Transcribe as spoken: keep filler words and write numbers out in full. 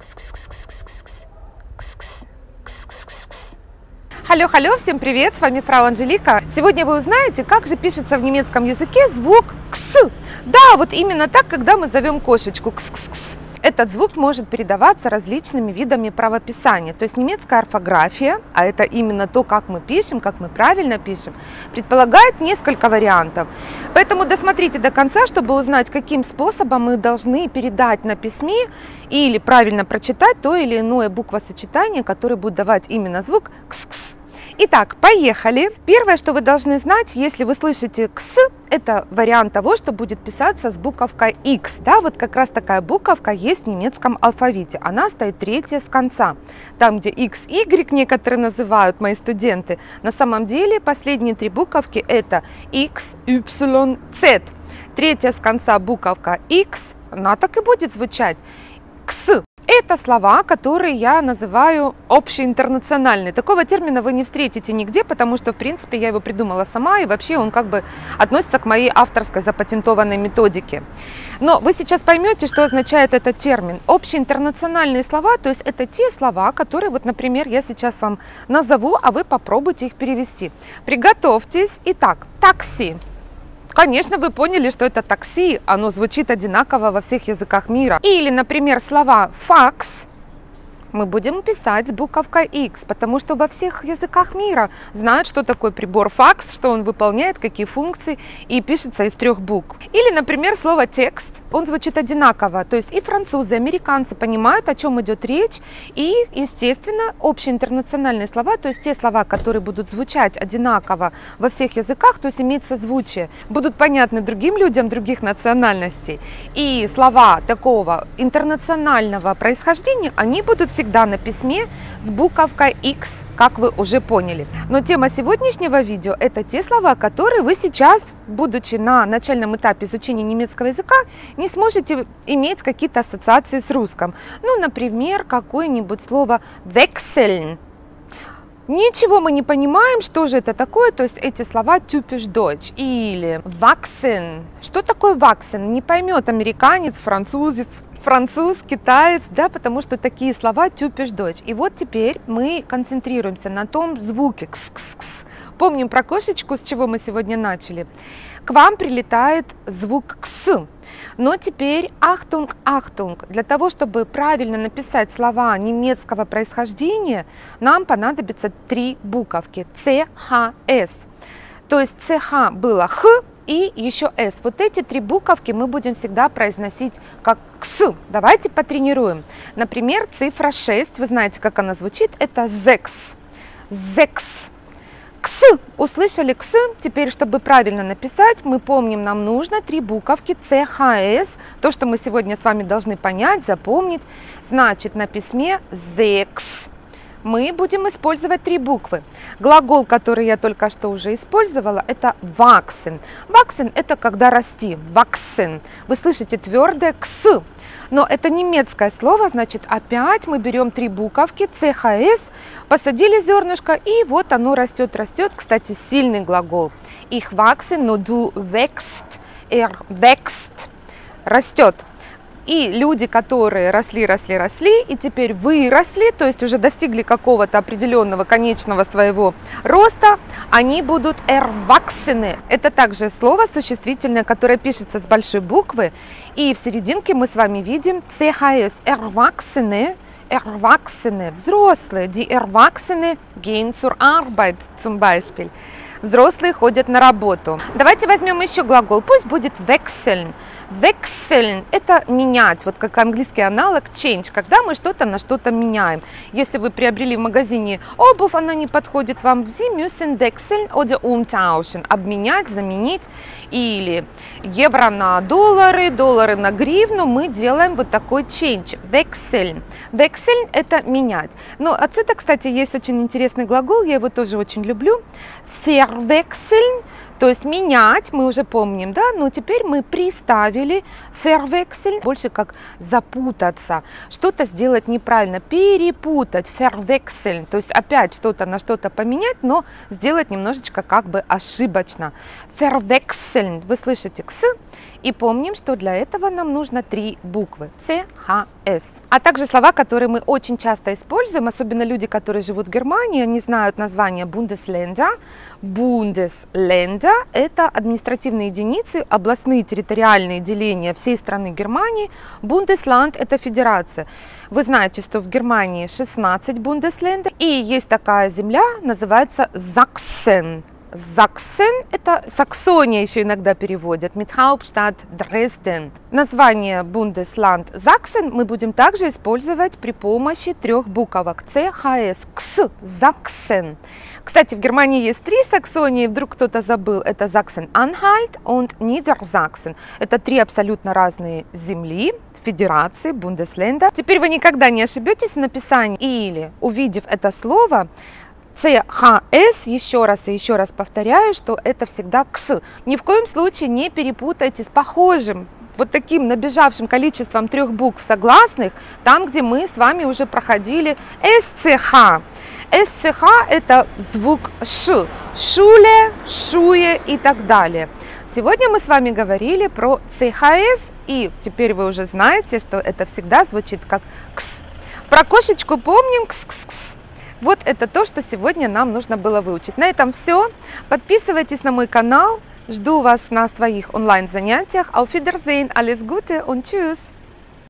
Халё-халё, всем привет, с вами фрау Анжелика. Сегодня вы узнаете, как же пишется в немецком языке звук «кс». Да, вот именно так, когда мы зовем кошечку «кс-кс-кс». Этот звук может передаваться различными видами правописания. То есть немецкая орфография, а это именно то, как мы пишем, как мы правильно пишем, предполагает несколько вариантов. Поэтому досмотрите до конца, чтобы узнать, каким способом мы должны передать на письме или правильно прочитать то или иное буквосочетание, которое будет давать именно звук «кс-кс». Итак, поехали. Первое, что вы должны знать, если вы слышите «кс», это вариант того, что будет писаться с буковкой X. Да, вот как раз такая буковка есть в немецком алфавите. Она стоит третья с конца. Там, где X, Y некоторые называют мои студенты, на самом деле последние три буковки это X, Y, Z. Третья с конца буковка X, она так и будет звучать. «Кс». Это слова, которые я называю общеинтернациональные. Такого термина вы не встретите нигде, потому что, в принципе, я его придумала сама, и вообще он как бы относится к моей авторской запатентованной методике. Но вы сейчас поймете, что означает этот термин. Общеинтернациональные слова, то есть это те слова, которые, вот, например, я сейчас вам назову, а вы попробуйте их перевести. Приготовьтесь. Итак, такси. Конечно, вы поняли, что это такси, оно звучит одинаково во всех языках мира. Или, например, слова факс мы будем писать с буковкой X, потому что во всех языках мира знают, что такое прибор факс, что он выполняет, какие функции, и пишется из трех букв. Или, например, слово текст, он звучит одинаково, то есть и французы, и американцы понимают, о чем идет речь, и, естественно, общеинтернациональные слова, то есть те слова, которые будут звучать одинаково во всех языках, то есть иметь созвучие, будут понятны другим людям других национальностей. И слова такого интернационального происхождения, они будут всегда всегда на письме с буковкой X, как вы уже поняли. Но тема сегодняшнего видео – это те слова, которые вы сейчас, будучи на начальном этапе изучения немецкого языка, не сможете иметь какие-то ассоциации с русским. Ну, например, какое-нибудь слово «wechseln». Ничего мы не понимаем, что же это такое, то есть эти слова typisch deutsch. Или wachsen. Что такое wachsen? Не поймет американец, французец, француз, китаец, да, потому что такие слова typisch deutsch. И вот теперь мы концентрируемся на том звуке кс-кс-кс. Помним про кошечку, с чего мы сегодня начали. К вам прилетает звук кс. Но теперь ахтунг, ахтунг. Для того, чтобы правильно написать слова немецкого происхождения, нам понадобится три буковки Ц, Х, С. То есть ЦХ было Х и еще С. Вот эти три буковки мы будем всегда произносить как кс. Давайте потренируем. Например, цифра шесть, вы знаете, как она звучит, это зекс. Зекс. Кс. Услышали кс. Теперь, чтобы правильно написать, мы помним, нам нужно три буковки Ц, Х, С. То, что мы сегодня с вами должны понять, запомнить, значит на письме зекс. Мы будем использовать три буквы. Глагол, который я только что уже использовала, это wachsen. Wachsen – это когда расти. Wachsen. Вы слышите твердое кс. Но это немецкое слово, значит, опять мы берем три буковки Ц, Х, С, посадили зернышко, и вот оно растет, растет. Кстати, сильный глагол. Ich wachse, но du wächst, er wächst. Растет. И люди, которые росли, росли, росли, и теперь выросли, то есть уже достигли какого-то определенного конечного своего роста, они будут erwachsene. Это также слово существительное, которое пишется с большой буквы, и в серединке мы с вами видим Ц, Х, С. Erwachsene, erwachsene, взрослые. Die Erwachsene gehen zur Arbeit, zum Beispiel. Взрослые ходят на работу. Давайте возьмем еще глагол, пусть будет wechseln. Wechseln – это менять, вот как английский аналог change, когда мы что-то на что-то меняем. Если вы приобрели в магазине обувь, она не подходит вам, Sie müssen wechseln oder umtauschen, обменять, заменить, или евро на доллары, доллары на гривну, мы делаем вот такой change, wechseln. Wechseln – это менять. Но отсюда, кстати, есть очень интересный глагол, я его тоже очень люблю, verwechseln. То есть менять, мы уже помним, да, но теперь мы приставили Verwechseln больше как запутаться, что-то сделать неправильно, перепутать, verwechseln, то есть опять что-то на что-то поменять, но сделать немножечко как бы ошибочно. Verwechseln, вы слышите кс, и помним, что для этого нам нужно три буквы C, H, S. А также слова, которые мы очень часто используем, особенно люди, которые живут в Германии, они знают название Bundesländer. Bundesländer – это административные единицы, областные территориальные деления всей страны Германии. Bundesland – это федерация. Вы знаете, что в Германии шестнадцать Bundesländer, и есть такая земля, называется Sachsen. Sachsen – это Саксония еще иногда переводят, mit Hauptstadt Dresden. Название Bundesland Sachsen мы будем также использовать при помощи трех буквок C, H, S, Кс, Sachsen. Кстати, в Германии есть три Саксонии, вдруг кто-то забыл, это Sachsen-Anhalt und Niedersachsen. Это три абсолютно разные земли, федерации, Бундесленда. Теперь вы никогда не ошибетесь в написании или, увидев это слово, C, H, S, еще раз и еще раз повторяю, что это всегда кс. Ни в коем случае не перепутайте с похожим, вот таким набежавшим количеством трех букв согласных, там, где мы с вами уже проходили эс цэ ха. эс цэ ха – это звук ш, шуле, шуе и так далее. Сегодня мы с вами говорили про цэ ха эс, и теперь вы уже знаете, что это всегда звучит как кс. Про кошечку помним кс-кс-кс. Вот это то, что сегодня нам нужно было выучить. На этом все. Подписывайтесь на мой канал. Жду вас на своих онлайн-занятиях. Auf Wiedersehen, alles Gute und tschüss!